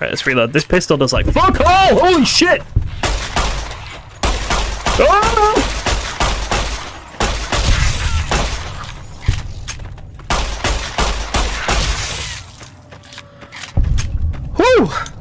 Right, let's reload. This pistol does like fuck all! Holy shit! Oh! Whew!